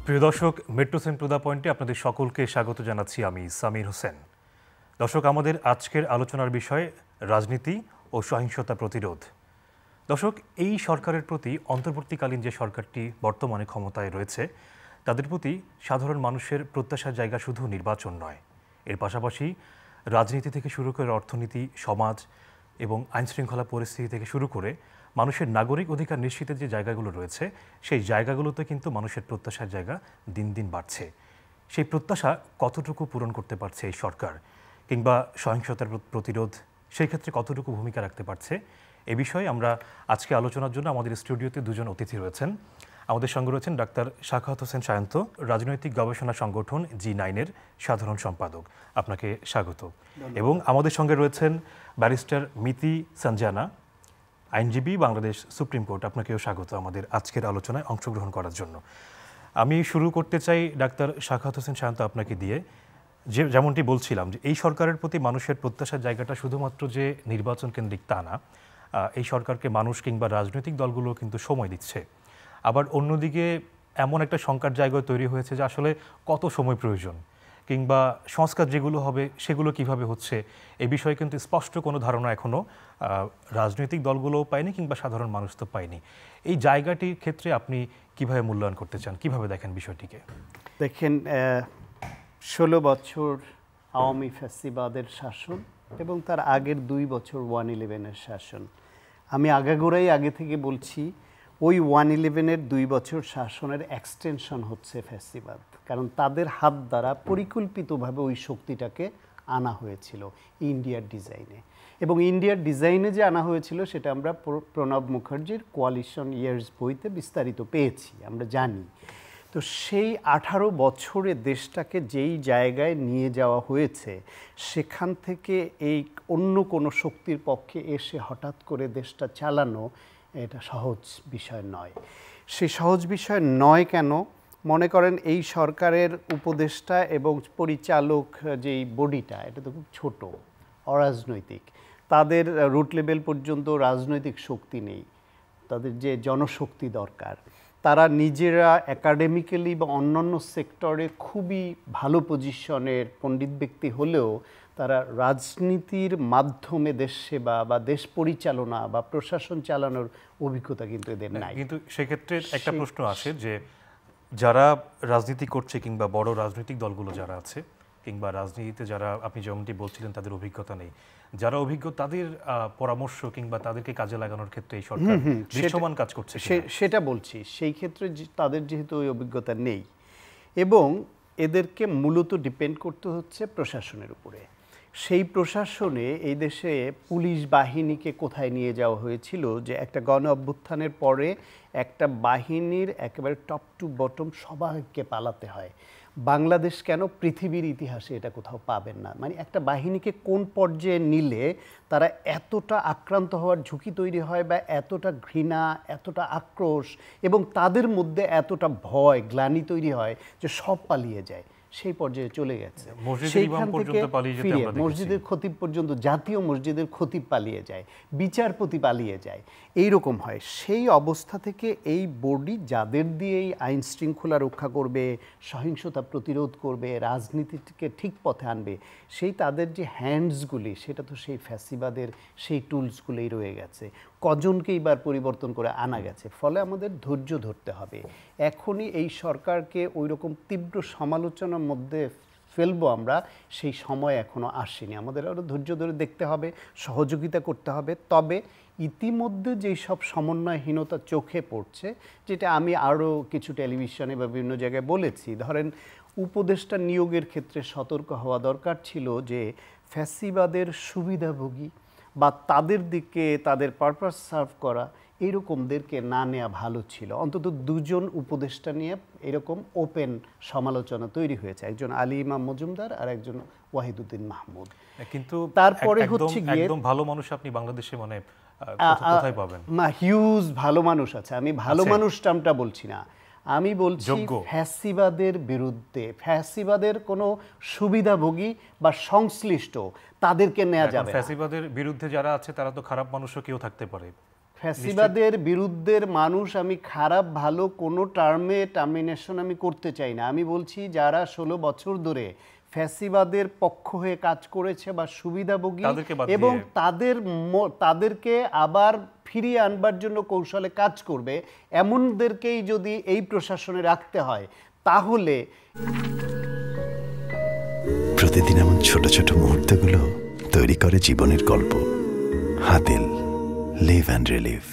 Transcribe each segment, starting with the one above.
প্রিয় দর্শক, metro Sen to the পয়েন্টে আপনাদের সকলকে স্বাগত জানাচ্ছি আমি সামির হোসেন। দর্শক, আমাদের আজকের আলোচনার বিষয় রাজনীতি ও সহিংসতা প্রতিরোধ। দর্শক, এই সরকারের প্রতি অন্তর্বর্তীকালীন যে সরকারটি বর্তমানে ক্ষমতায় রয়েছে তাদের প্রতি সাধারণ মানুষের প্রত্যাশার জায়গা শুধু নির্বাচন নয়, এর পাশাপাশি রাজনীতি থেকে শুরু করে অর্থনীতি, সমাজ এবং আইনশৃঙ্খলা পরিস্থিতি থেকে শুরু করে মানুষের নাগরিক অধিকার নিশ্চিতের যে জায়গাগুলো রয়েছে সেই জায়গাগুলোতে কিন্তু মানুষের প্রত্যাশার জায়গা দিন দিন বাড়ছে। সেই প্রত্যাশা কতটুকু পূরণ করতে পারছে এই সরকার, কিংবা সহিংসতার প্রতিরোধ সেই ক্ষেত্রে কতটুকু ভূমিকা রাখতে পারছে, এ বিষয়ে আমরা আজকে আলোচনার জন্য আমাদের স্টুডিওতে দুজন অতিথি রয়েছেন। আমাদের সঙ্গে রয়েছেন ডাক্তার সাখাওয়াত হোসেন সায়ন্ত, রাজনৈতিক গবেষণা সংগঠন G9-এর সাধারণ সম্পাদক। আপনাকে স্বাগত। এবং আমাদের সঙ্গে রয়েছেন ব্যারিস্টার মিতি সঞ্জানা, আইনজীবী, বাংলাদেশ সুপ্রিম কোর্ট। আপনাকেও স্বাগত আমাদের আজকের আলোচনায় অংশগ্রহণ করার জন্য। আমি শুরু করতে চাই ডাক্তার সাখাওয়াত হোসেন সায়ন্ত আপনাকে দিয়ে। যেমনটি বলছিলাম যে এই সরকারের প্রতি মানুষের প্রত্যাশার জায়গাটা শুধুমাত্র যে নির্বাচন কেন্দ্রিক তা না, এই সরকারকে মানুষ কিংবা রাজনৈতিক দলগুলো কিন্তু সময় দিচ্ছে। আবার অন্যদিকে এমন একটা শঙ্কার জায়গায় তৈরি হয়েছে যে আসলে কত সময় প্রয়োজন, কিংবা সংস্কার যেগুলো হবে সেগুলো কিভাবে হচ্ছে, এ বিষয়ে কিন্তু স্পষ্ট কোনো ধারণা এখনও রাজনৈতিক দলগুলোও পায়নি কিংবা সাধারণ মানুষ তো পায়নি। এই জায়গাটির ক্ষেত্রে আপনি কিভাবে মূল্যায়ন করতে চান, কিভাবে দেখেন বিষয়টিকে? দেখেন, 16 বছর আওয়ামী ফ্যাসিবাদের শাসন এবং তার আগের 2 বছর 1-11-এর শাসন। আমি আগাগোড়াই আগে থেকে বলছি, ওই 1-11-এর 2 বছর শাসনের এক্সটেনশন হচ্ছে ফ্যাসিবাদ, কারণ তাদের হাত দ্বারা পরিকল্পিতভাবে ওই শক্তিটাকে আনা হয়েছিল ইন্ডিয়ার ডিজাইনে। এবং ইন্ডিয়ার ডিজাইনে যে আনা হয়েছিল সেটা আমরা প্রণব মুখার্জির কোয়ালিশন ইয়ার্স বইতে বিস্তারিত পেয়েছি, আমরা জানি। তো সেই 18 বছরে দেশটাকে যেই জায়গায় নিয়ে যাওয়া হয়েছে, সেখান থেকে এই অন্য কোনো শক্তির পক্ষে এসে হঠাৎ করে দেশটা চালানো এটা সহজ বিষয় নয়। সেই সহজ বিষয় নয় কেন? মনে করেন এই সরকারের উপদেষ্টা এবং পরিচালক যেই বডিটা, এটা তো খুব ছোট, অরাজনৈতিক। তাদের রুট লেভেল পর্যন্ত রাজনৈতিক শক্তি নেই, তাদের যে জনশক্তি দরকার। তারা নিজেরা একাডেমিক্যালি বা অন্যান্য সেক্টরে খুবই ভালো পজিশনের পণ্ডিত ব্যক্তি হলেও তারা রাজনীতির মাধ্যমে দেশ সেবা বা দেশ পরিচালনা বা প্রশাসন চালানোর অভিজ্ঞতা কিন্তু এদের নাই। কিন্তু সেক্ষেত্রে একটা প্রশ্ন আসে যে যারা রাজনীতি করছে কিংবা বড় রাজনৈতিক দলগুলো যারা আছে কিংবা রাজনীতিতে যারা আপনি যেমনটি বলছিলেন তাদের অভিজ্ঞতা নেই, যারা অভিজ্ঞ তাদের পরামর্শ কিংবা তাদেরকে কাজে লাগানোর ক্ষেত্রে এই সরকার দৃশ্যমান কাজ করছে সেটা বলছি। সেই ক্ষেত্রে তাদের যেহেতু ওই অভিজ্ঞতা নেই এবং এদেরকে মূলত ডিপেন্ড করতে হচ্ছে প্রশাসনের উপরে। সেই প্রশাসনে এই দেশে পুলিশ বাহিনীকে কোথায় নিয়ে যাওয়া হয়েছিল যে একটা গণ অভ্যুত্থানের পরে একটা বাহিনীর একেবারে টপ টু বটম সবাইকে পালাতে হয়। বাংলাদেশ কেন, পৃথিবীর ইতিহাসে এটা কোথাও পাবেন না। মানে একটা বাহিনীকে কোন পর্যায়ে নিলে তারা এতটা আক্রান্ত হওয়ার ঝুঁকি তৈরি হয় বা এতটা ঘৃণা, এতটা আক্রোশ এবং তাদের মধ্যে এতটা ভয়, গ্লানি তৈরি হয় যে সব পালিয়ে যায়, সেই পর্যায়ে চলে গেছে। সেইখান থেকে ফিরে মসজিদের খতিব পর্যন্ত, জাতীয় মসজিদের খতিব পালিয়ে যায়, বিচারপতি পালিয়ে যায়, এইরকম হয়। সেই অবস্থা থেকে এই বডি যাদের দিয়ে এই আইন শৃঙ্খলা রক্ষা করবে, সহিংসতা প্রতিরোধ করবে, রাজনীতিকে ঠিক পথে আনবে, সেই তাদের যে হ্যান্ডসগুলি, সেটা তো সেই ফ্যাসিবাদের সেই টুলসগুলোই রয়ে গেছে। কজনকেই বার পরিবর্তন করে আনা গেছে। ফলে আমাদের ধৈর্য ধরতে হবে। এখনই এই সরকারকে ওই রকম তীব্র সমালোচনার মধ্যে ফেলবো আমরা, সেই সময় এখনও আসেনি। আমাদের আরও ধৈর্য ধরে দেখতে হবে, সহযোগিতা করতে হবে। তবে ইতিমধ্যে যেই সব সমন্বয়হীনতা চোখে পড়ছে, যেটা আমি আরও কিছু টেলিভিশনে বা বিভিন্ন জায়গায় বলেছি, ধরেন উপদেষ্টা নিয়োগের ক্ষেত্রে সতর্ক হওয়া দরকার ছিল যে ফ্যাসিবাদের সুবিধাভোগী বা তাদের দিকে তাদের পারপাস সার্ভ করা এরকমদেরকে না নেওয়া ভালো ছিল। অন্তত 2জন উপদেষ্টা নিয়ে এরকম ওপেন সমালোচনা তৈরি হয়েছে, একজন আলী ইমাম মজুমদার আর একজন ওয়াহিদুদ্দিন মাহমুদ। কিন্তু তারপরে হচ্ছে গিয়ে একদম ভালো মানুষ আপনি বাংলাদেশে মানে কোথায় পাবেন? হিউজ ভালো মানুষ আছে, আমি ভালো মানুষ টার্মটা বলছি না, আমি বলছি ফ্যাসিবাদের বিরুদ্ধে, ফ্যাসিবাদের কোনো সুবিধাভোগী বা সংশ্লিষ্ট তাদেরকে নেওয়া যাবে। ফ্যাসিবাদের বিরুদ্ধে যারা আছে তারা তো খারাপ মানুষও কেউ থাকতে পারে, ফ্যাসিবাদের বিরুদ্ধের মানুষ আমি খারাপ ভালো কোনো টার্মিনেশন আমি করতে চাই না। আমি বলছি যারা 16 বছর ধরে ফ্যাসিবাদের পক্ষ হয়ে কাজ করেছে বা সুবিধাভোগী এবং তাদেরকে আবার ফিরিয়ে আনবার জন্য কৌশলে কাজ করবে এমনদেরকেই যদি এই প্রশাসনে রাখতে হয়, তাহলে প্রতিদিন এমন ছোট ছোট মুহূর্তগুলো তৈরি করে জীবনের গল্প। Hatil, live and relive.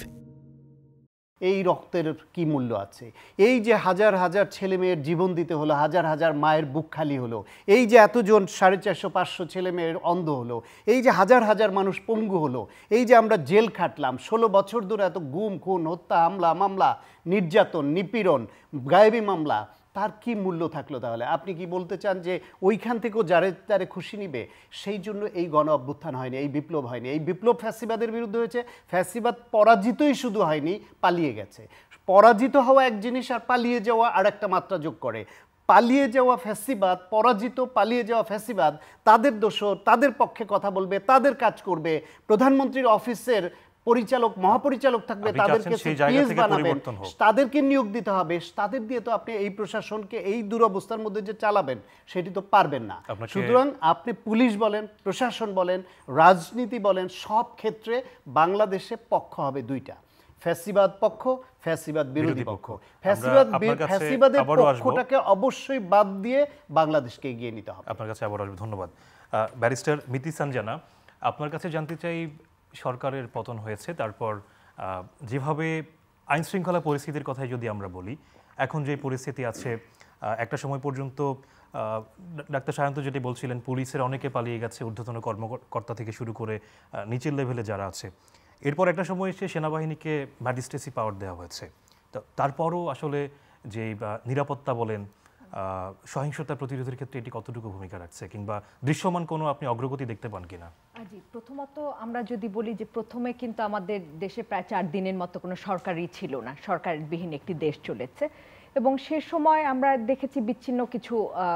এই রক্তের কি মূল্য আছে? এই যে হাজার হাজার ছেলে মেয়ের জীবন দিতে হলো, হাজার হাজার মায়ের বুক খালি হলো, এই যে এতজন 450-500 ছেলে মেয়ের অন্ধ হলো, এই যে হাজার হাজার মানুষ পঙ্গু হলো, এই যে আমরা জেল খাটলাম 16 বছর ধরে, এত গুম খুন হত্যা হামলা মামলা নির্যাতন নিপীড়ন গায়েবী মামলা, তার কি মূল্য থাকলো? তাহলে আপনি কি বলতে চান যে ওইখান থেকেও যারে খুশি নিবে? সেই জন্য এই গণ অভ্যুত্থান হয়নি, এই বিপ্লব হয়নি। এই বিপ্লব ফ্যাসিবাদের বিরুদ্ধে হয়েছে। ফ্যাসিবাদ পরাজিতই শুধু হয়নি, পালিয়ে গেছে। পরাজিত হওয়া এক জিনিস, আর পালিয়ে যাওয়া আর একটা মাত্রা যোগ করে। পালিয়ে যাওয়া ফ্যাসিবাদ, পরাজিত পালিয়ে যাওয়া ফ্যাসিবাদ তাদের দোষর, তাদের পক্ষে কথা বলবে, তাদের কাজ করবে। প্রধানমন্ত্রীর অফিসের পরিচালক মহাপরিচালক থাকবে, তাদেরকে পিএস বানাবেন, তাদেরকে নিয়োগ দিতে হবে। তাদের দিয়ে তো আপনি এই প্রশাসনকে এই দুরবস্থার মধ্যে যে চালাবেন সেটি তো পারবেন না। সুতরাং আপনি পুলিশ বলেন, প্রশাসন বলেন, রাজনীতি বলেন, সব ক্ষেত্রে বাংলাদেশে পক্ষ হবে দুইটা, ফ্যাসিবাদ পক্ষ, ফ্যাসিবাদ বিরোধী পক্ষ। ফ্যাসিবাদের পক্ষটাকে অবশ্যই বাদ দিয়ে বাংলাদেশকে এগিয়ে নিতে হবে। আপনার কাছে আবার আসবো, ধন্যবাদ। ব্যারিস্টার মিতি সানজানা, আপনার কাছে জানতে চাই, সরকারের পতন হয়েছে, তারপর যেভাবে আইন শৃঙ্খলা পরিস্থিতির কথাই যদি আমরা বলি, এখন যে পরিস্থিতি আছে, একটা সময় পর্যন্ত ডাক্তার সায়ন্ত যেটি বলছিলেন, পুলিশের অনেকে পালিয়ে গেছে, ঊর্ধ্বতন কর্মকর্তা থেকে শুরু করে নিচের লেভেলে যারা আছে। এরপর একটা সময় এসে সেনাবাহিনীকে ম্যাজিস্ট্রেসি পাওয়ার দেওয়া হয়েছে। তো তারপরও আসলে যে নিরাপত্তা বলেন, সহিংসতা প্রতিরোধের ক্ষেত্রে এটি কতটুকু ভূমিকা রাখছে, কিংবা দৃশ্যমান কোনো আপনি অগ্রগতি দেখতে পান কিনা? জি, প্রথমত আমরা যদি বলি যে প্রথমে কিন্তু আমাদের দেশে প্রায় 4 দিনের মতো কোনো সরকারই ছিল না, সরকারবিহীন একটি দেশ চলেছে, এবং সে সময় আমরা দেখেছি বিচ্ছিন্ন কিছু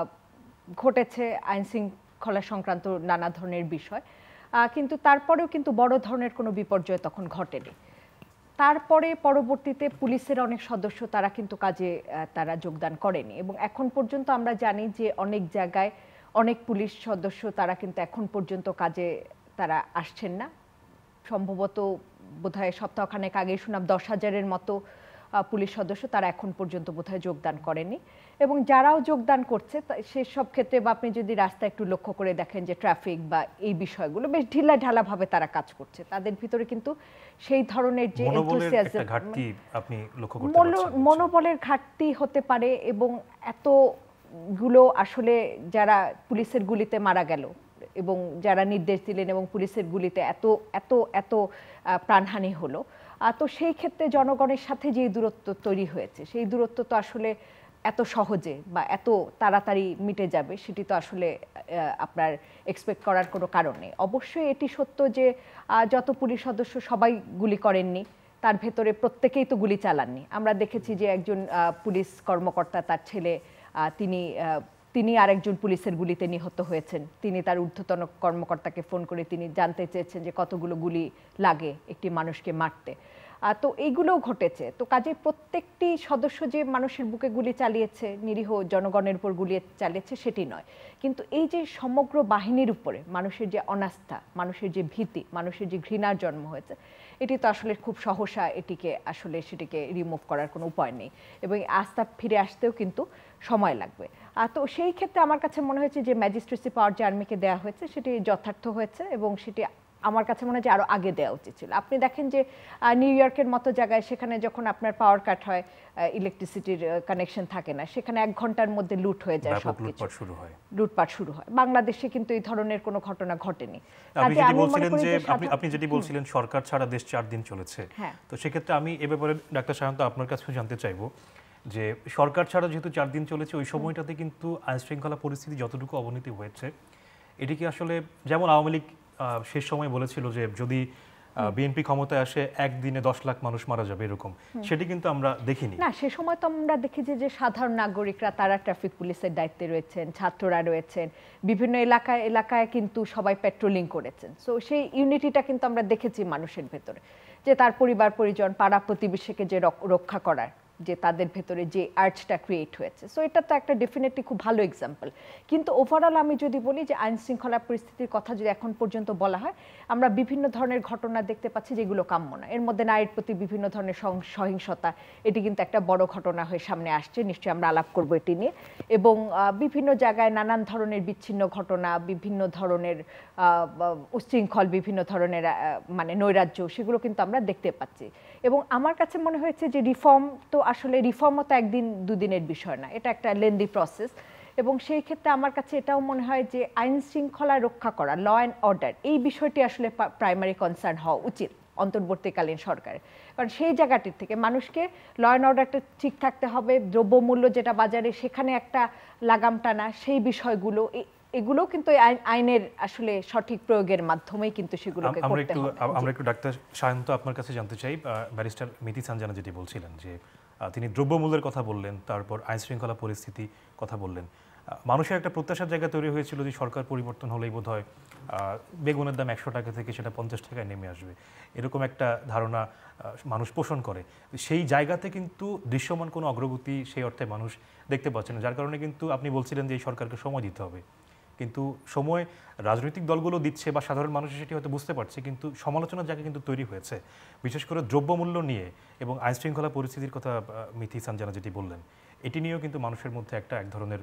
ঘটেছে, আইন শৃঙ্খলা সংক্রান্ত নানা ধরনের বিষয়, কিন্তু তারপরেও কিন্তু বড় ধরনের কোনো বিপর্যয় তখন ঘটেনি। তারপরে পরবর্তীতে পুলিশের অনেক সদস্য তারা কিন্তু কাজে তারা যোগদান করেনি, এবং এখন পর্যন্ত আমরা জানি যে অনেক জায়গায় অনেক পুলিশ সদস্য তারা কিন্তু এখন পর্যন্ত কাজে তারা আসছেন না। সম্ভবত বোধহয় সপ্তাহখানেক আগে শুনলাম 10,000-এর মতো পুলিশ সদস্য তারা এখন পর্যন্ত বোধহয় যোগদান করেনি, এবং যারাও যোগদান করছে সেসব ক্ষেত্রে বা আপনি যদি রাস্তা একটু লক্ষ্য করে দেখেন যে ট্রাফিক বা এই বিষয়গুলো বেশ ঢিলা ঢালাভাবে তারা কাজ করছে। তাদের ভিতরে কিন্তু সেই ধরনের যে এনথুসিয়াজম, মনোবলের ঘাটতি হতে পারে, এবং এতগুলো আসলে যারা পুলিশের গুলিতে মারা গেল এবং যারা নির্দেশ দিলেন এবং পুলিশের গুলিতে এত এত এত প্রাণহানি হলো, তো সেই ক্ষেত্রে জনগণের সাথে যে দূরত্ব তৈরি হয়েছে, সেই দূরত্ব তো আসলে এত সহজে বা এত তাড়াতাড়ি মিটে যাবে সেটি তো আসলে আপনার এক্সপেক্ট করার কোনো কারণ নেই। অবশ্যই এটি সত্য যে যত পুলিশ সদস্য সবাই গুলি করেননি, তার ভেতরে প্রত্যেকেই তো গুলি চালাননি। আমরা দেখেছি যে একজন পুলিশ কর্মকর্তা, তার ছেলে, তিনি আরেকজন পুলিশের গুলিতে নিহত হয়েছেন। তিনি তার ঊর্ধ্বতন কর্মকর্তাকে ফোন করে তিনি জানতে চেয়েছেন যে কতগুলো গুলি লাগে একটি মানুষকে মারতে। তো এইগুলোও ঘটেছে। তো কাজে প্রত্যেকটি সদস্য যে মানুষের বুকে গুলি চালিয়েছে, নিরীহ জনগণের উপর গুলি চালিয়েছে সেটি নয়, কিন্তু এই যে সমগ্র বাহিনীর উপরে মানুষের যে অনাস্থা, মানুষের যে ভীতি, মানুষের যে ঘৃণার জন্ম হয়েছে, এটি তো আসলে খুব সহসা সেটিকে রিমুভ করার কোনো উপায় নেই, এবং আস্থা ফিরে আসতেও কিন্তু সময় লাগবে। তো সেই ক্ষেত্রে আমার কাছে মনে হয়েছে যে ম্যাজিস্ট্রেসি পাওয়ার যে আর্মিকে দেওয়া হয়েছে সেটি যথার্থ হয়েছে, এবং সেটি আমার কাছে মনে হয় যে আরও আগে দেওয়া উচিত ছিল। আপনি দেখেন যে নিউ ইয়র্কের মতো জায়গায়, সেখানে যখন আপনার পাওয়ার কাট হয়, ইলেকট্রিসিটির কানেকশন থাকে না, সেখানে 1 ঘন্টার মধ্যে লুট হয়ে যায়, সবকিছু লুটপাট শুরু হয়। বাংলাদেশে কিন্তু এই ধরনের কোনো ঘটনা ঘটেনি। আপনি যেটি বলছিলেন সরকার ছাড়া দেশ 4 দিন চলেছে, তো সেক্ষেত্রে আমি এ ব্যাপারে ডাক্তার সায়ন্ত আপনার কাছেও জানতে চাইবো যে সরকার ছাড়া যেহেতু 4 দিন চলেছে, ওই সময়টাতে কিন্তু আইন শৃঙ্খলা পরিস্থিতি যতটুকু অবনতি হয়েছে, এটি কি আসলে, যেমন আওয়ামী লীগ শেষ সময় বলেছিল যে যদি বিএনপি ক্ষমতায় আসে একদিনে 10 লাখ মানুষ মারা যাবে এরকম, সেটি কিন্তু আমরা দেখিনি। না, সে সময় তো আমরা দেখেছি যে সাধারণ নাগরিকরা তারা ট্রাফিক পুলিশের দায়িত্বে রয়েছেন, ছাত্ররা রয়েছেন, বিভিন্ন এলাকায় কিন্তু সবাই পেট্রোলিং করেছেন। সো সেই ইউনিটিটা কিন্তু আমরা দেখেছি মানুষের ভেতরে, যে তার পরিবার পরিজন পাড়া প্রতিবেশীকে যে রক্ষা করার যে তাদের ভেতরে যে আর্টসটা ক্রিয়েট হয়েছে। সো এটা তো একটা ডেফিনেটলি খুব ভালো এক্সাম্পল। কিন্তু ওভারঅল আমি যদি বলি যে আইন শৃঙ্খলা পরিস্থিতির কথা যদি এখন পর্যন্ত বলা হয়, আমরা বিভিন্ন ধরনের ঘটনা দেখতে পাচ্ছি যেগুলো কাম্য না। এর মধ্যে নারীর প্রতি বিভিন্ন ধরনের সহিংসতা, এটি কিন্তু একটা বড় ঘটনা হয়ে সামনে আসছে, নিশ্চয়ই আমরা আলাপ করবো এটি নিয়ে। এবং বিভিন্ন জায়গায় নানান ধরনের বিচ্ছিন্ন ঘটনা, বিভিন্ন ধরনের উচ্ছৃঙ্খল, বিভিন্ন ধরনের মানে নৈরাজ্য, সেগুলো কিন্তু আমরা দেখতে পাচ্ছি। এবং আমার কাছে মনে হয়েছে যে রিফর্ম তো আসলে রিফর্মও তো একদিন দুদিনের বিষয় না, এটা একটা লেন্দি প্রসেস। এবং সেই ক্ষেত্রে আমার কাছে এটাও মনে হয় যে আইন শৃঙ্খলা রক্ষা করা, ল অ্যান্ড অর্ডার, এই বিষয়টি আসলে প্রাইমারি কনসার্ন হওয়া উচিত অন্তর্বর্তীকালীন সরকারের। কারণ সেই জায়গাটির থেকে মানুষকে ল অ্যান্ড অর্ডারটা ঠিক থাকতে হবে, দ্রব্যমূল্য যেটা বাজারে সেখানে একটা লাগাম টানা, সেই বিষয়গুলো এগুলো কিন্তু আইনের আসলে সঠিক প্রয়োগের মাধ্যমেই কিন্তু সেগুলোকে করতে হবে। আমরা একটু ডাক্তার সায়ন্ত আপনার কাছে জানতে চাই, ব্যারিস্টার মিতি সানজানা যেটি বলছিলেন যে তিনি দ্রব্যমূল্যের কথা বললেন, তারপর আইন শৃঙ্খলা পরিস্থিতি কথা বললেন। মানুষের একটা প্রত্যাশার জায়গা তৈরি হয়েছিল যে সরকার পরিবর্তন হলেই বোধহয় বেগুনের দাম 100 টাকা থেকে সেটা 50 টাকায় নেমে আসবে, এরকম একটা ধারণা মানুষ পোষণ করে। সেই জায়গাতে কিন্তু দৃশ্যমান কোনো অগ্রগতি সেই অর্থে মানুষ দেখতে পাচ্ছে না, যার কারণে কিন্তু আপনি বলছিলেন যে এই সরকারকে সময় দিতে হবে। কিন্তু সময় রাজনৈতিক দলগুলো দিচ্ছে বা সাধারণ মানুষ সেটি হয়তো বুঝতে পারছে, কিন্তু সমালোচনার জায়গা কিন্তু তৈরি হয়েছে, বিশেষ করে দ্রব্যমূল্য নিয়ে এবং আইন শৃঙ্খলা পরিস্থিতির কথা মিতি সানজানা যেটি বললেন, এটি নিয়েও কিন্তু মানুষের মধ্যে এক ধরনের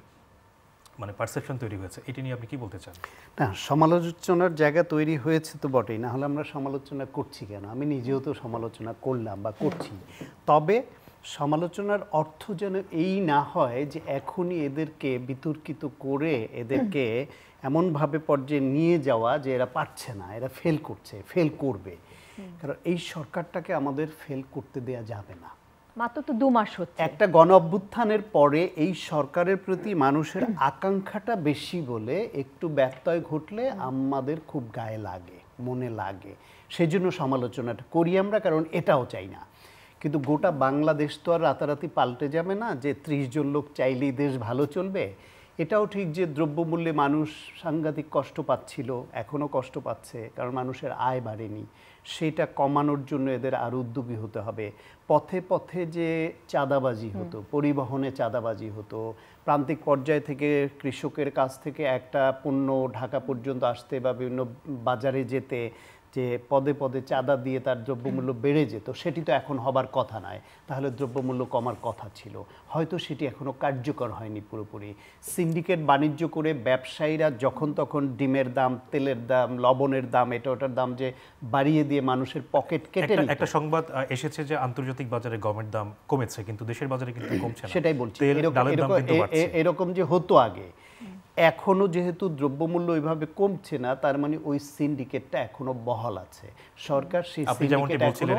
মানে পারসেপশন তৈরি হয়েছে। এটি নিয়ে আপনি কি বলতে চান? না, সমালোচনার জায়গা তৈরি হয়েছে তো বটেই, না হলে আমরা সমালোচনা করছি কেন? আমি নিজেও তো সমালোচনা করলাম বা করছি। তবে সমালোচনার অর্থ যেন এই না হয় যে এখনই এদেরকে বিতর্কিত করে এদেরকে এমনভাবে পর্যায়ে নিয়ে যাওয়া যে এরা পারছে না, এরা ফেল করছে, ফেল করবে। কারণ এই সরকারটাকে আমাদের ফেল করতে দেয়া যাবে না। মাত্র তো 2 মাস হচ্ছে। একটা গণ অভ্যুত্থানের পরে এই সরকারের প্রতি মানুষের আকাঙ্ক্ষাটা বেশি বলে একটু ব্যত্যয় ঘটলে আমাদের খুব গায়ে লাগে, মনে লাগে। সেজন্য সমালোচনাটা করি আমরা, কারণ এটাও চাই না। কিন্তু গোটা বাংলাদেশ তো আর রাতারাতি পাল্টে যাবে না যে 30 জন লোক চাইলেই দেশ ভালো চলবে। এটাও ঠিক যে দ্রব্যমূল্যে মানুষ সাংঘাতিক কষ্ট পাচ্ছিল, এখনও কষ্ট পাচ্ছে, কারণ মানুষের আয় বাড়েনি। সেটা কমানোর জন্য এদের আরও উদ্যোগী হতে হবে। পথে পথে যে চাঁদাবাজি হতো, পরিবহনে চাঁদাবাজি হতো, প্রান্তিক পর্যায় থেকে কৃষকের কাছ থেকে একটা পণ্য ঢাকা পর্যন্ত আসতে বা বিভিন্ন বাজারে যেতে যে পদে পদে চাঁদা দিয়ে তার দ্রব্যমূল্য বেড়ে যেত, সেটি তো এখন হবার কথা নয়। তাহলে দ্রব্যমূল্য কমার কথা ছিল, হয়তো সেটি এখনও কার্যকর হয়নি পুরোপুরি। সিন্ডিকেট বাণিজ্য করে ব্যবসায়ীরা যখন তখন ডিমের দাম, তেলের দাম, লবণের দাম, এটা ওটার দাম যে বাড়িয়ে দিয়ে মানুষের পকেট কেটে নিত। একটা সংবাদ এসেছে যে আন্তর্জাতিক বাজারে গমের দাম কমেছে, কিন্তু দেশের বাজারে কিন্তু কমছে না। সেটাই বলছি, এরকম যে হতো আগে। এখনো যেহেতু দ্রব্যমূল্য ওইভাবে কমছে না, তার মানে ওই সিন্ডিকেটটা এখনো বহাল আছে। সরকার সেই সিন্ডিকেট এখনো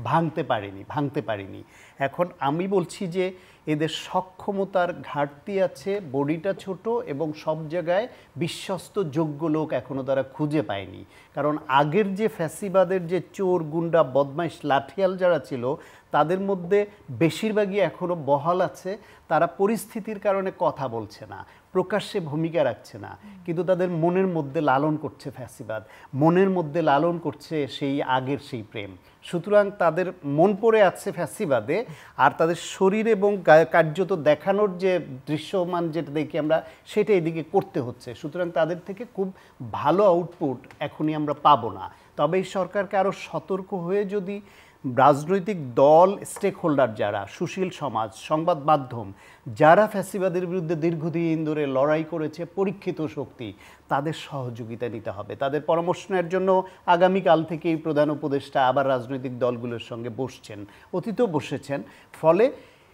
ভাঙতে পারেনি। এখন আমি বলছি যে এদের সক্ষমতার ঘাটতি আছে, বডিটা ছোট এবং সব জায়গায় বিশ্বস্ত যোগ্য লোক এখনো তারা খুঁজে পায়নি। কারণ আগের যে ফ্যাসিবাদের যে চোর, গুন্ডা, বদমাইশ, লাঠিয়াল যারা ছিল, তাদের মধ্যে বেশিরভাগই এখনো বহাল আছে। তারা পরিস্থিতির কারণে কথা বলছে না, প্রকাশ্যে ভূমিকা রাখছে না, কিন্তু তাদের মনের মধ্যে লালন করছে ফ্যাসিবাদ, মনের মধ্যে লালন করছে সেই আগের সেই প্রেম। সুতরাং তাদের মন পড়ে আছে ফ্যাসিবাদে, আর তাদের শরীর এবং কার্যত দেখানোর যে দৃশ্যমান যেটা দেখি আমরা, সেটা এদিকে করতে হচ্ছে। সুতরাং তাদের থেকে খুব ভালো আউটপুট এখনই আমরা পাবো না। তবে এই সরকারকে আরও সতর্ক হয়ে যদি রাজনৈতিক দল, স্টেক হোল্ডার যারা, সুশীল সমাজ, সংবাদ মাধ্যম, যারা ফ্যাসিবাদের বিরুদ্ধে দীর্ঘদিন ধরে লড়াই করেছে, পরীক্ষিত শক্তি, তাদের সহযোগিতা নিতে হবে। তাদের পরামর্শ নেওয়ার জন্য আগামীকাল থেকেই প্রধান উপদেষ্টা আবার রাজনৈতিক দলগুলোর সঙ্গে বসছেন, অতীতেও বসেছেন। ফলে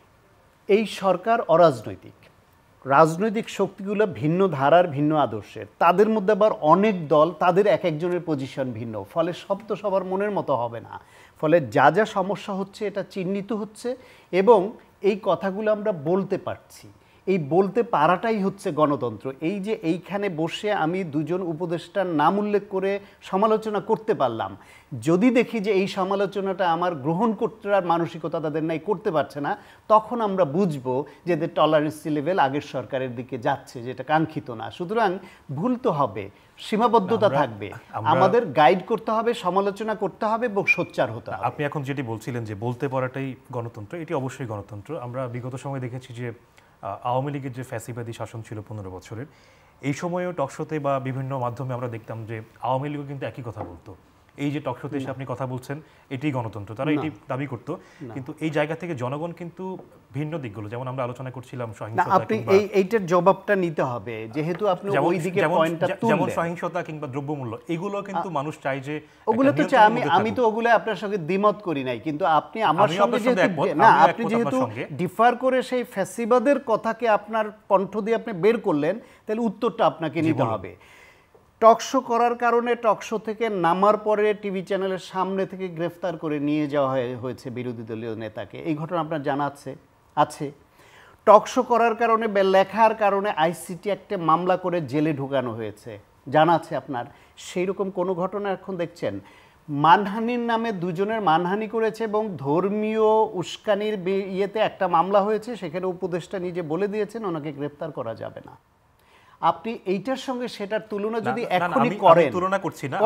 এই সরকার অরাজনৈতিক, রাজনৈতিক শক্তিগুলো ভিন্ন ধারার, ভিন্ন আদর্শের, তাদের মধ্যে আবার অনেক দল, তাদের এক একজনের পজিশন ভিন্ন। ফলে সব তো সবার মনের মতো হবে না। ফলে যা যা সমস্যা হচ্ছে এটা চিহ্নিত হচ্ছে এবং এই কথাগুলো আমরা বলতে পারছি। এই বলতে পারাটাই হচ্ছে গণতন্ত্র। এই যে এইখানে বসে আমি দুজন উপদেষ্টার নাম উল্লেখ করে সমালোচনা করতে পারলাম, যদি দেখি যে এই সমালোচনাটা আমার গ্রহণ করার মানসিকতা তাদের নাই, করতে পারছে না, তখন আমরা বুঝবো যে এদের টলারেন্সি লেভেল আগের সরকারের দিকে যাচ্ছে, যেটা কাঙ্ক্ষিত না। সুতরাং ভুল তো হবে, সীমাবদ্ধতা থাকবে, আমাদের গাইড করতে হবে, সমালোচনা করতে হবে এবং সোচ্চার হতে হবে। আপনি এখন যেটি বলছিলেন যে বলতে পারাটাই গণতন্ত্র, এটি অবশ্যই গণতন্ত্র। আমরা বিগত সময় দেখেছি যে আওয়ামী লীগের যে ফ্যাসিবাদী শাসন ছিল 15 বছরের, এই সময়েও টকশোতে বা বিভিন্ন মাধ্যমে আমরা দেখতাম যে আওয়ামী লীগও কিন্তু একই কথা বলতো। এই যে টকশোতে এসে আপনি কথা বলছেন, এটি গণতন্ত্র, তারা এটি দাবি করতো। কিন্তু এই জায়গা থেকে জনগণ কিন্তু ভিন্ন দিকগুলো, যেমন আমরা আলোচনা করছিলাম সহিংসতা, আপনি এইটার জবাবটা নিতে হবে, যেহেতু আপনি ওই দিকে পয়েন্টটা তুললেন, যেমন সহিংসতা কিংবা দ্রব্যমূল্য, এগুলো কিন্তু মানুষ চায় যে ওগুলো তো আমি তো ওগুলো আপনার সঙ্গে দ্বিমত করি নাই, কিন্তু আপনি আমার সঙ্গে আপনি যেহেতু ডিফার করে সেই ফ্যাসিবাদের কথাকে আপনার কণ্ঠ দিয়ে আপনি বের করলেন, তাহলে উত্তরটা আপনাকে নিতে হবে। টকশো করার কারণে টকশো থেকে নামার পরে টিভি চ্যানেলের সামনে থেকে গ্রেফতার করে নিয়ে যাওয়া হয়েছে বিরোধী দলীয় নেতাকে, এই ঘটনা আপনার জানা আছে। টকশো করার কারণে লেখার কারণে আইসিটি একটা মামলা করে জেলে ঢুকানো হয়েছে, জানা আছে আপনার। সেই রকম কোনো ঘটনা এখন দেখছেন? মানহানির নামে দুজনের মানহানি করেছে এবং ধর্মীয় উস্কানির ইয়েতে একটা মামলা হয়েছে, সেখানে উপদেষ্টা নিজে বলে দিয়েছেন ওনাকে গ্রেফতার করা যাবে না। আপনি এইটার সঙ্গে সেটার তুলনা যদি এখনই করেন, তুলনা করছি না,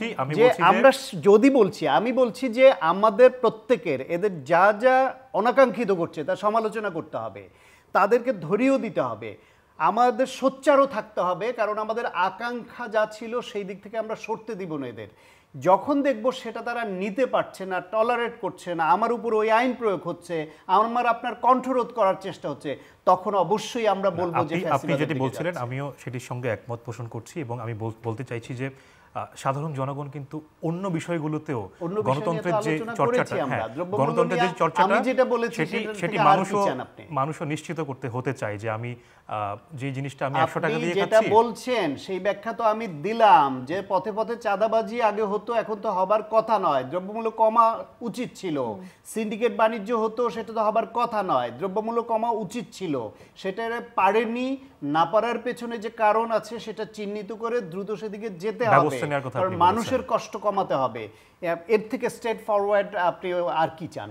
আমি বলছি যে আমাদের প্রত্যেকের এদের যা যা অনাকাঙ্ক্ষিত করছে তার সমালোচনা করতে হবে, তাদেরকে ধরিয়েও দিতে হবে, আমাদের সোচ্চারও থাকতে হবে, কারণ আমাদের আকাঙ্ক্ষা যা ছিল সেই দিক থেকে আমরা সরতে দিব না এদের। যখন দেখব সেটা তারা নিতে পারছে না, টলারেট করছে না, আমার উপর ওই আইন প্রয়োগ হচ্ছে, আমার আপনার কণ্ঠরোধ করার চেষ্টা হচ্ছে, তখন অবশ্যই আমরা বলবো যে আপনি যেটি বলছিলেন আমিও সেটির সঙ্গে একমত পোষণ করছি। এবং আমি বলতে চাইছি যে সাধারণ জনগণ কিন্তু অন্য বিষয়গুলোতেও গণতন্ত্রের যে চর্চাটা, গণতন্ত্রের যে চর্চাটা, সেটি মানুষও নিশ্চিত হতে চায় যে আমি যে জিনিসটা আমি 100 টাকা দিয়ে যেটা বলছেন সেই ব্যাখ্যা তো আমি দিলাম, যে পথে পথে চাঁদাবাজি আগে হতো, এখন তো হবার কথা নয়, দ্রব্যমূল্য কমা উচিত ছিল। সিন্ডিকেট বাণিজ্য হতো, সেটা তো হবার কথা নয়, দ্রব্যমূল্য কমা উচিত ছিল, সেটা পারেনি। না পারার পেছনে যে কারণ আছে সেটা চিহ্নিত করে দ্রুত সেদিকে যেতে হবে, কারণ মানুষের কষ্ট কমাতে হবে। এর থেকে স্ট্রেট ফরওয়ার্ড আপনি আর কি চান?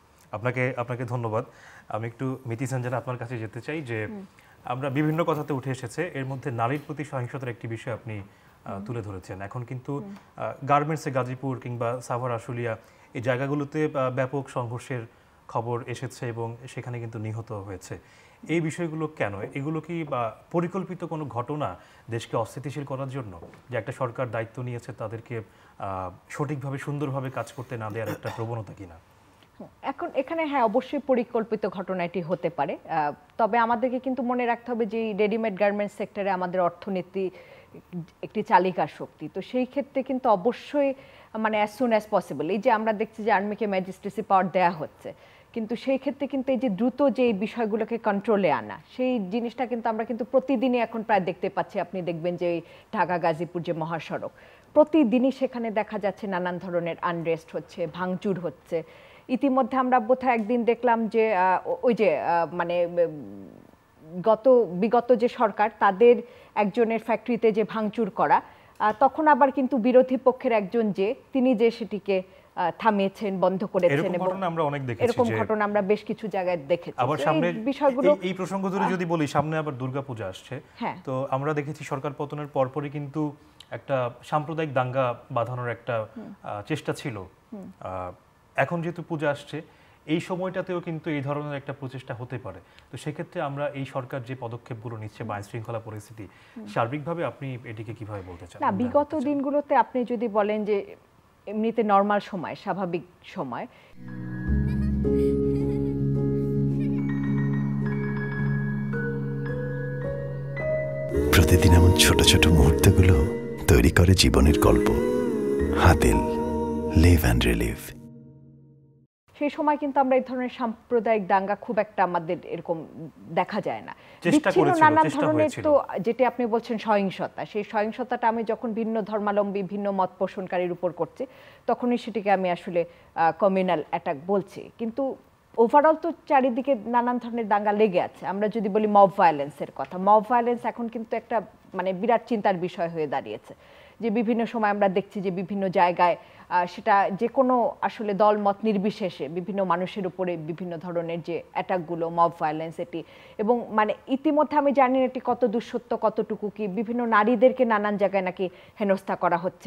আপনাকে ধন্যবাদ। আমি একটু মিতি সঞ্জনা আপনার কাছে যেতে চাই যে আমরা বিভিন্ন কথাতে উঠে এসেছে, এর মধ্যে নারীর প্রতি সহিংসতার একটি বিষয় আপনি তুলে ধরেছেন। এখন কিন্তু গার্মেন্টসে গাজীপুর কিংবা সাভার আশুলিয়া এই জায়গাগুলোতে ব্যাপক সংঘর্ষের খবর এসেছে এবং সেখানে কিন্তু নিহত হয়েছে। এই বিষয়গুলো কেন? এগুলো কি পরিকল্পিত কোনো ঘটনা দেশকে অস্থিতিশীল করার জন্য, যে একটা সরকার দায়িত্ব নিয়েছে তাদেরকে সঠিকভাবে সুন্দরভাবে কাজ করতে না দেওয়ার একটা প্রবণতা কিনা? এখন এখানে অবশ্যই পরিকল্পিত ঘটনা এটি হতে পারে, তবে আমাদেরকে কিন্তু মনে রাখতে হবে যে রেডিমেড গার্মেন্টস সেক্টরে আমাদের অর্থনীতি একটি চালিকা শক্তি, তো সেই ক্ষেত্রে কিন্তু অবশ্যই অ্যাজ সুন অ্যাজ পসিবল, এই যে আমরা দেখছি যে আর্মিকে ম্যাজিস্ট্রেসি পাওয়ার দেওয়া হচ্ছে, কিন্তু সেই ক্ষেত্রে কিন্তু এই যে দ্রুত যে বিষয়গুলোকে কন্ট্রোলে আনা, সেই জিনিসটা কিন্তু আমরা কিন্তু প্রতিদিনই এখন প্রায় দেখতে পাচ্ছি। আপনি দেখবেন যে ঢাকা গাজীপুর যে মহাসড়ক, প্রতিদিনই সেখানে দেখা যাচ্ছে নানান ধরনের আনরেস্ট হচ্ছে, ভাঙচুর হচ্ছে। ইতিমধ্যে আমরা বোধহয় একদিন দেখলাম যে ওই যে বিগত যে সরকার তাদের একজনের ফ্যাক্টরিতে যে ভাঙচুর করা, তখন আবার কিন্তু বিরোধী পক্ষের একজন তিনি যে সেটিকে থামিয়েছেন, বন্ধ করেছেন, এবং এরকম ঘটনা আমরা বেশ কিছু জায়গায় দেখেছি। আবার সামনে বিষয়গুলো, এই প্রসঙ্গ ধরে যদি বলি, সামনে আবার দুর্গাপূজা আসছে, তো আমরা দেখেছি সরকার পতনের পরপরই কিন্তু একটা সাম্প্রদায়িক দাঙ্গা বাঁধানোর একটা চেষ্টা ছিল। এখন যেহেতু পূজা আসছে, এই সময়টাতেও কিন্তু এই ধরনের একটা প্রচেষ্টা হতে পারে। তো সেক্ষেত্রে আমরা এই সরকার যে পদক্ষেপগুলো নিচ্ছে বা আইনশৃঙ্খলা পরিস্থিতি, সার্বিকভাবে আপনি এটিকে কিভাবে বলতে চান? না, বিগত দিনগুলোতে আপনি যদি বলেন যে এমনিতে নরমাল সময়, স্বাভাবিক সময়, প্রতিদিন এমন ছোট ছোট মুহূর্তগুলো তৈরি করে জীবনের গল্প। Hatil, live and relive. সেই সময় কিন্তু আমরা এই ধরনের সাম্প্রদায়িক দাঙ্গা খুব একটা আমাদের এরকম দেখা যায় না। বিচ্ছিন্ন নানা ধরনের, তো যেটি আপনি বলছেন সহিংসতা, সেই সহিংসতাটা আমি যখন ভিন্ন ধর্মাবলম্বী, ভিন্ন মত পোষণকারীর উপর করছি, তখনই সেটিকে আমি আসলে কমিউনাল অ্যাটাক বলছি। কিন্তু ওভারঅল তো চারিদিকে নানান ধরনের দাঙ্গা লেগে আছে। আমরা যদি বলি মব ভায়োলেন্সের কথা, মব ভায়োলেন্স এখন কিন্তু একটা মানে বিরাট চিন্তার বিষয় হয়ে দাঁড়িয়েছে, যে বিভিন্ন সময় আমরা দেখছি যে বিভিন্ন জায়গায় সেটা যে কোনো আসলে দল মত নির্বিশেষে বিভিন্ন মানুষের উপরে বিভিন্ন ধরনের যে অ্যাটাকগুলো, মব ভায়োলেন্স এটি, এবং মানে ইতিমধ্যে আমি জানি না এটি কত দুঃসত্য কতটুকু কি, বিভিন্ন নারীদেরকে নানান জায়গায় নাকি হেনস্থা করা হচ্ছে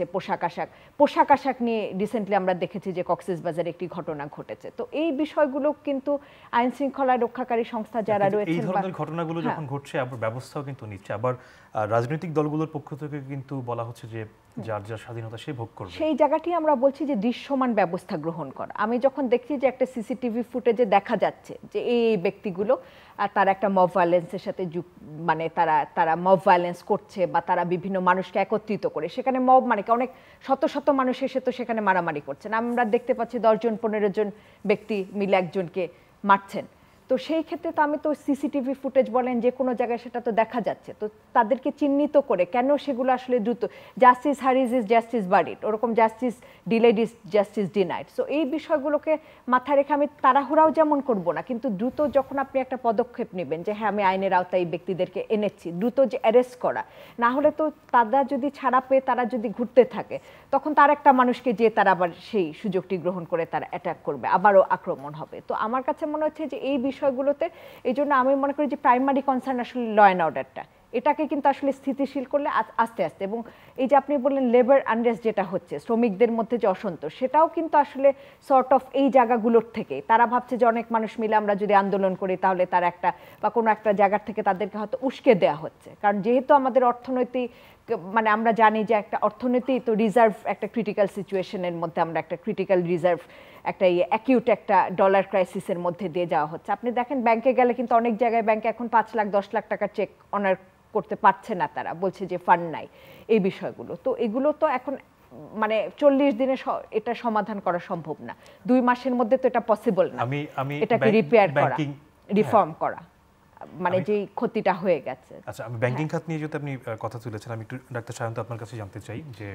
পোশাক আশাক নিয়ে রিসেন্টলি আমরা দেখেছি যে কক্সবাজারে একটি ঘটনা ঘটেছে। তো এই বিষয়গুলো কিন্তু আইন শৃঙ্খলা রক্ষাকারী সংস্থা যারা রয়েছে, এই ধরনের ঘটনাগুলো যখন ঘটছে আবার ব্যবস্থাও কিন্তু নিচ্ছে, আবার রাজনৈতিক দলগুলোর পক্ষ থেকে কিন্তু বলা হচ্ছে যে যার যার স্বাধীনতা সে ভোগ করবে। সেই জায়গাটি আমরা বলছি যে দৃশ্যমান ব্যবস্থা গ্রহণ করা। আমি যখন দেখছি যে একটা সিসিটিভি ফুটেজে দেখা যাচ্ছে যে এই ব্যক্তিগুলো তারা একটা মব ভায়োলেন্সের সাথে মানে তারা মব ভায়োলেন্স করছে, বা তারা বিভিন্ন মানুষকে একত্রিত করে, সেখানে মব মানে অনেক শত শত মানুষ এসে তো সেখানে মারামারি করছেন, আমরা দেখতে পাচ্ছি 10 জন 15 জন ব্যক্তি মিলে একজনকে মারছেন। তো সেই ক্ষেত্রে তো আমি তো সিসিটিভি ফুটেজ বলেন যে কোনো জায়গায় সেটা তো দেখা যাচ্ছে, তো তাদেরকে চিহ্নিত করে কেন সেগুলো আসলে দ্রুত, justice hurried is justice buried, ওরকম justice delayed is justice denied. So এই বিষয়গুলোকে মাথায় রেখে আমি তাড়াহুড়াও যেমন করব না, কিন্তু দ্রুত যখন আপনি একটা পদক্ষেপ নেবেন যে হ্যাঁ আমি আইনের আওতায় এই ব্যক্তিদেরকে এনেছি, দ্রুত যে অ্যারেস্ট করা, না হলে তো তারা যদি ছাড়া পেয়ে তারা যদি ঘুরতে থাকে, তখন তার একটা মানুষকে যে তারা আবার সেই সুযোগটি গ্রহণ করে তারা অ্যাটাক করবে, আবারও আক্রমণ হবে। তো আমার কাছে মনে হচ্ছে যে এই বিষয়গুলোতে, এই জন্য আমি মনে করি যে প্রাইমারি কনসার্ন আসলে ল অ্যান্ড অর্ডারটা, এটাকে কিন্তু আসলে স্থিতিশীল করলে আস্তে আস্তে, এবং এই যে আপনি বললেন লেবার আনরেস্ট যেটা হচ্ছে, শ্রমিকদের মধ্যে যে অসন্তোষ, সেটাও কিন্তু আসলে সর্ট অফ এই জায়গাগুলোর থেকে তারা ভাবছে যে অনেক মানুষ মিলে আমরা যদি আন্দোলন করি তাহলে তার একটা বা কোনো একটা জায়গার থেকে তাদেরকে হয়তো উস্কে দেওয়া হচ্ছে। কারণ যেহেতু আমাদের অর্থনৈতিক মানে আমরা জানি যে একটা অর্থনীতি তো রিজার্ভ একটা ক্রিটিক্যাল সিচুয়েশনের মধ্যে, আমরা একটা ক্রিটিক্যাল রিজার্ভ একটা অ্যাকিউট একটা ডলার ক্রাইসিসের মধ্যে দিয়ে যাওয়া হচ্ছে। আপনি দেখেন ব্যাংকে গেলে কিন্তু অনেক জায়গায় ব্যাংকে এখন 5 লাখ 10 লাখ টাকার চেক অনার করতে পারছে না, তারা বলছে যে ফান্ড নাই, এই বিষয়গুলো। তো এগুলো তো এখন মানে 40 দিনে এটা সমাধান করা সম্ভব না, 2 মাসের মধ্যে তো এটা পসিবল না। এটাকে রিপেয়ার করা, রিফর্ম করা, মানে যেই ক্ষতিটা হয়ে গেছে। আচ্ছা, আমি ব্যাংকিং খাত নিয়ে যদি আপনি কথা তুলেছেন, আমি একটু ডাক্তার সায়ন্ত আপনার কাছে জানতে চাই যে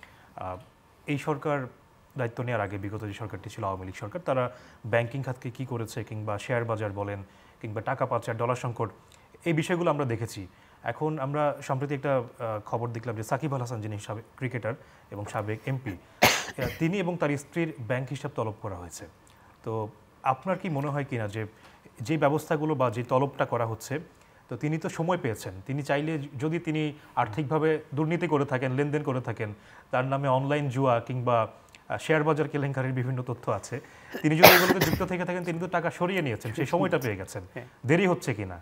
এই সরকার দায়িত্ব নেওয়ার আগে বিগত যে সরকারটি ছিল আওয়ামী লীগ সরকার, তারা ব্যাংকিং খাতকে কি করেছে, কিংবা শেয়ার বাজার বলেন, কিংবা টাকা পাচার, ডলার সংকট, এই বিষয়গুলো আমরা দেখেছি। এখন আমরা সম্প্রতি একটা খবর দেখলাম যে সাকিব আল হাসান, যিনি সাবেক ক্রিকেটার এবং সাবেক এমপি, তিনি এবং তার স্ত্রীর ব্যাংক হিসাব তলব করা হয়েছে। তো আপনার কি মনে হয় কিনা যে ব্যবস্থাগুলো বা যে তলবটা করা হচ্ছে, তো তিনি তো সময় পেয়েছেন, তিনি চাইলে যদি তিনি আর্থিকভাবে দুর্নীতি করে থাকেন, লেনদেন করে থাকেন, তার নামে অনলাইন জুয়া কিংবা শেয়ার বাজার কেলেঙ্কারির বিভিন্ন তথ্য আছে, তিনি যদি এগুলোতে যুক্ত থেকে থাকেন, তিনি তো টাকা সরিয়ে নিয়েছেন, সেই সময়টা পেয়ে গেছেন, দেরি হচ্ছে কিনা?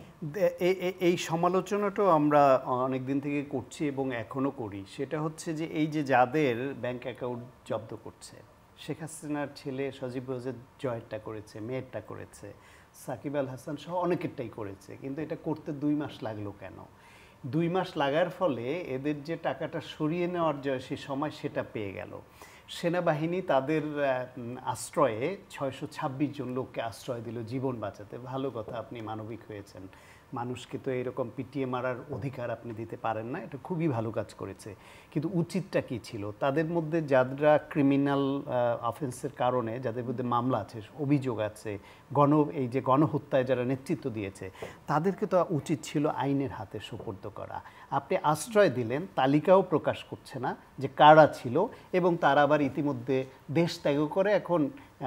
এই সমালোচনাটাও আমরা অনেক দিন থেকে করছি এবং এখনও করি। সেটা হচ্ছে যে এই যে যাদের ব্যাংক অ্যাকাউন্ট জব্দ করছে, শেখ হাসিনার ছেলে সজীব ওয়াজেদ জয়েরটা করেছে, মেয়েরটা করেছে, সাকিব আল হাসান সহ অনেকেরটাই করেছে, কিন্তু এটা করতে 2 মাস লাগলো কেন? 2 মাস লাগার ফলে এদের যে টাকাটা সরিয়ে নেওয়ার যে সে সময়, সেটা পেয়ে গেল। সেনাবাহিনী তাদের আশ্রয়ে 626 জন লোককে আশ্রয় দিল জীবন বাঁচাতে। ভালো কথা, আপনি মানবিক হয়েছেন, মানুষকে তো এরকম পিটিয়ে মারার অধিকার আপনি দিতে পারেন না, এটা খুবই ভালো কাজ করেছে। কিন্তু উচিতটা কি ছিল? তাদের মধ্যে যারা ক্রিমিনাল অফেন্সের কারণে যাদের মধ্যে মামলা আছে, অভিযোগ আছে, এই যে গণহত্যায় যারা নেতৃত্ব দিয়েছে, তাদেরকে তো উচিত ছিল আইনের হাতে সোপর্দ করা। আপনি আশ্রয় দিলেন, তালিকাও প্রকাশ করছে না যে কারা ছিল, এবং তারা আবার ইতিমধ্যে দেশ ত্যাগ করে এখন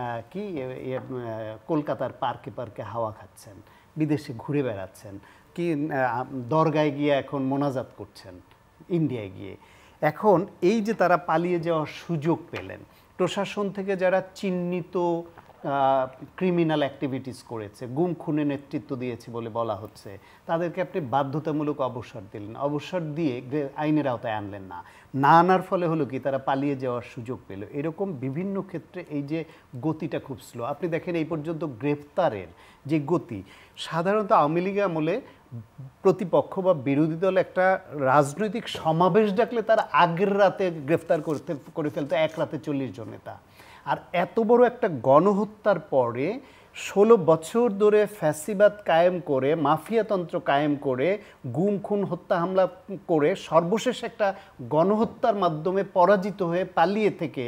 কলকাতার পার্কে পার্কে হাওয়া খাচ্ছেন, বিদেশে ঘুরে বেড়াচ্ছেন, কি দরগায় গিয়ে এখন মোনাজাত করছেন, ইন্ডিয়ায় গিয়ে। এখন এই যে তারা পালিয়ে যাওয়ার সুযোগ পেলেন, প্রশাসন থেকে যারা চিহ্নিত ক্রিমিনাল অ্যাক্টিভিটিস করেছে, গুম খুনে নেতৃত্ব দিয়েছে বলে বলা হচ্ছে, তাদেরকে আপনি বাধ্যতামূলক অবসর দিলেন, অবসর দিয়ে আইনের আওতায় আনলেন না। না আনার ফলে হলো কি, তারা পালিয়ে যাওয়ার সুযোগ পেল। এরকম বিভিন্ন ক্ষেত্রে এই যে গতিটা খুব স্লো। আপনি দেখেন এই পর্যন্ত গ্রেফতারের যে গতি, সাধারণত আওয়ামী লীগ আমলে প্রতিপক্ষ বা বিরোধী দল একটা রাজনৈতিক সমাবেশ ডাকলে তারা আগের রাতে গ্রেফতার করে ফেলতো, এক রাতে 40 জন নেতা। আর এত বড় একটা গণহত্যার পরে 16 বছর ধরে ফ্যাসিবাদ কায়েম করে, মাফিয়াতন্ত্র কায়েম করে, গুম খুন হত্যা হামলা করে, সর্বশেষ একটা গণহত্যার মাধ্যমে পরাজিত হয়ে পালিয়ে থেকে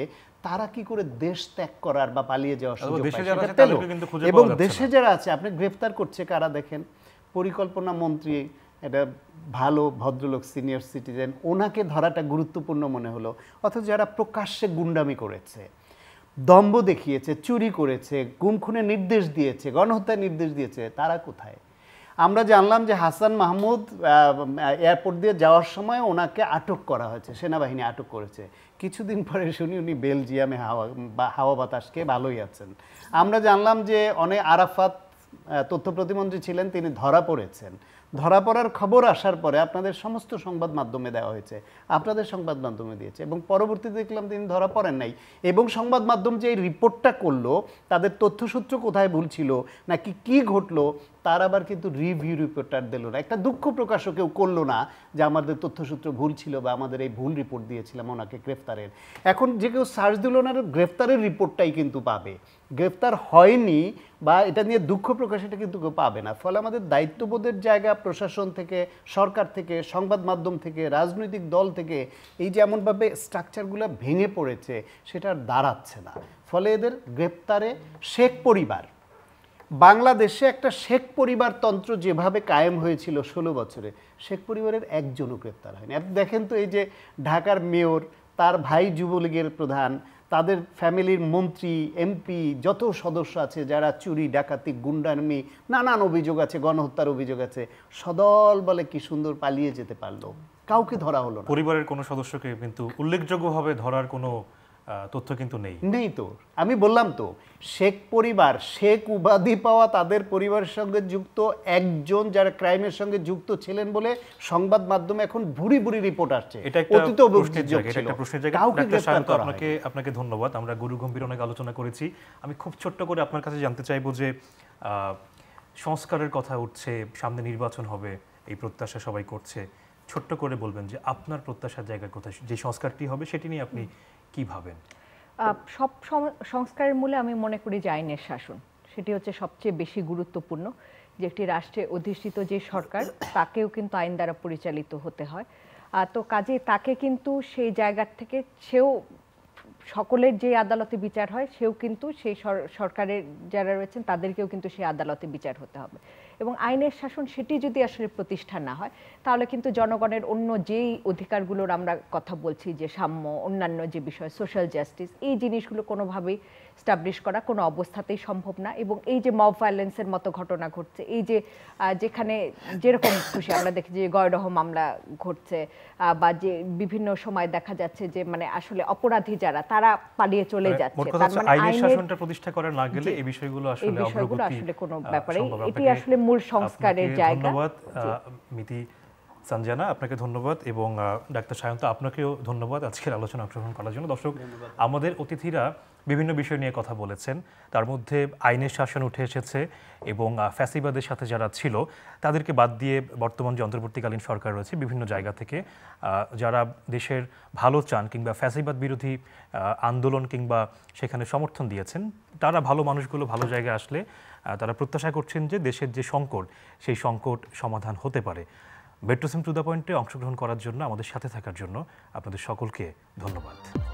তারা কি করে দেশ ত্যাগ করার বা পালিয়ে যাওয়ার সুযোগ দেশে পায় যারা সেটা আছে পেল। তাদেরকে কিন্তু খুঁজে এবং পাওয়া যাচ্ছে দেশে না। যারা আছে আপনি গ্রেফতার করছে কারা দেখেন, পরিকল্পনা মন্ত্রী, এটা ভালো ভদ্রলোক সিনিয়র সিটিজেন, ওনাকে ধরাটা গুরুত্বপূর্ণ মনে হলো, অথচ যারা প্রকাশ্যে গুন্ডামি করেছে, দম্ভ দেখিয়েছে, চুরি করেছে, গুম খুনের নির্দেশ দিয়েছে, গণহত্যার নির্দেশ দিয়েছে, তারা কোথায়? আমরা জানলাম যে হাসান মাহমুদ এয়ারপোর্ট দিয়ে যাওয়ার সময় ওনাকে আটক করা হয়েছে, সেনাবাহিনী আটক করেছে। কিছুদিন পরে শুনি উনি বেলজিয়ামে হাওয়া বাতাসকে ভালোই আছেন। আমরা জানলাম যে অনেক আরাফাত তথ্য প্রতিমন্ত্রী ছিলেন, তিনি ধরা পড়েছেন। ধরা পড়ার খবর আসার পরে আপনাদের সমস্ত সংবাদ মাধ্যমে দেওয়া হয়েছে, আপনাদের সংবাদ মাধ্যমে দিয়েছে, এবং পরবর্তীতে দেখলাম তিনি ধরা পড়েন নাই। এবং সংবাদ মাধ্যম যে এই রিপোর্টটা করলো, তাদের তথ্যসূত্র কোথায় ভুল ছিল নাকি কি ঘটলো তার আবার কিন্তু রিভিউ রিপোর্টার দিল না। একটা দুঃখ প্রকাশও কেউ করলো না যে আমাদের তথ্যসূত্র ভুল ছিল বা আমাদের এই ভুল রিপোর্ট দিয়েছিলাম ওনাকে গ্রেফতারের। এখন যে কেউ সার্চ দিল না, গ্রেফতারের রিপোর্টটাই কিন্তু পাবে, গ্রেফতার হয়নি বা এটা নিয়ে দুঃখ প্রকাশ এটা কিন্তু কেউ পাবে না। ফলে আমাদের দায়িত্ববোধের জায়গা প্রশাসন থেকে, সরকার থেকে, সংবাদ মাধ্যম থেকে, রাজনৈতিক দল থেকে এই যে এমনভাবে স্ট্রাকচারগুলো ভেঙে পড়েছে সেটা আর দাঁড়াচ্ছে না। ফলে এদের গ্রেপ্তারে শেখ পরিবার, বাংলাদেশে একটা শেখ পরিবার তন্ত্র যেভাবে কায়েম হয়েছিল 16 বছরে, শেখ পরিবারের একজনও গ্রেপ্তার হয়নি। আপনি দেখেন তো এই যে ঢাকার মেয়র, তার ভাই যুবলীগের প্রধান, তাদের ফ্যামিলির মন্ত্রী, এমপি, যত সদস্য আছে যারা চুরি, ডাকাতি, গুন্ডামি, নানান অভিযোগ আছে, গণহত্যার অভিযোগ আছে, সদল বলে কি সুন্দর পালিয়ে যেতে পারলো, কাউকে ধরা হলো না। পরিবারের কোনো সদস্যকে কিন্তু উল্লেখযোগ্যভাবে ধরার কোনো তথ্য কিন্তু নেই তো। আমি বললাম তো, শেখ পরিবার, শেখ উপাধি পাওয়া তাদের পরিবারের সঙ্গে যুক্ত একজন যারা ক্রাইমের সঙ্গে যুক্ত ছিলেন বলে সংবাদ মাধ্যমে এখন ভুরি ভুরি রিপোর্ট আসছে। এটা একটা প্রশ্নের জায়গা। আপনাকে ধন্যবাদ। আমরা গুরু গম্ভীর অনেক আলোচনা করেছি। আমি খুব ছোট্ট করে আপনার কাছে জানতে চাইবো যে সংস্কারের কথা উঠছে, সামনে নির্বাচন হবে, এই প্রত্যাশা সবাই করছে, ছোট্ট করে বলবেন যে আপনার প্রত্যাশার জায়গা কোথায়, যে সংস্কারটি হবে সেটি নিয়ে আপনি কি ভাবেন? সব সংস্কারের মূলে আমি মনে করি যে আইনের শাসন, সেটি হচ্ছে সবচেয়ে বেশি গুরুত্বপূর্ণ। যে একটি রাষ্ট্রে অধিষ্ঠিত যে সরকার, তাকেও কিন্তু আইন দ্বারা পরিচালিত হতে হয়। তো কাজে তাকে কিন্তু সেই জায়গার থেকে, সেও সকলের যে আদালতে বিচার হয়, সেও কিন্তু সেই সরকারের যারা রয়েছেন তাদেরকেও কিন্তু সেই আদালতে বিচার হতে হবে। এবং আইনের শাসন সেটি যদি আসলে প্রতিষ্ঠা না হয়, তাহলে কিন্তু জনগণের অন্য যেই অধিকারগুলোর আমরা কথা বলছি, যে সাম্য, অন্যান্য যে বিষয়, সোশ্যাল জাস্টিস, এই জিনিসগুলো কোনোভাবেই স্টাবলিশ করা কোনো অবস্থাতেই সম্ভব না। এবং এই যে মব ভায়োলেন্সের মতো ঘটনা ঘটছে, এই যে যেখানে যেরকম খুশি আমরা দেখি যে গয়রহ মামলা ঘটছে, বা যে বিভিন্ন সময় দেখা যাচ্ছে যে মানে আসলে অপরাধী যারা তারা পালিয়ে চলে যাচ্ছে, তার মানে আইনের শাসনটা প্রতিষ্ঠা করা না গেলে এই বিষয়গুলো আসলে কোনো ব্যাপারে, এটি আসলে মূল সংস্কারের জায়গা। ধন্যবাদ মিতি সঞ্জনা, আপনাকে ধন্যবাদ, এবং ডাক্তার সায়ন্ত আপনাকেও ধন্যবাদ আজকের আলোচনা অংশগ্রহণ করার জন্য। দর্শক, আমাদের অতিথিরা বিভিন্ন বিষয় নিয়ে কথা বলেছেন, তার মধ্যে আইনের শাসন উঠে এসেছে এবং ফ্যাসিবাদের সাথে যারা ছিল তাদেরকে বাদ দিয়ে বর্তমান যে অন্তর্বর্তীকালীন সরকার রয়েছে, বিভিন্ন জায়গা থেকে যারা দেশের ভালো চান কিংবা ফ্যাসিবাদ বিরোধী আন্দোলন কিংবা সেখানে সমর্থন দিয়েছেন, তারা ভালো মানুষগুলো ভালো জায়গায় আসলে তারা প্রত্যাশা করছেন যে দেশের যে সংকট, সেই সংকট সমাধান হতে পারে। মেট্রো সিম টু দ্য পয়েন্টে অংশগ্রহণ করার জন্য, আমাদের সাথে থাকার জন্য আপনাদের সকলকে ধন্যবাদ।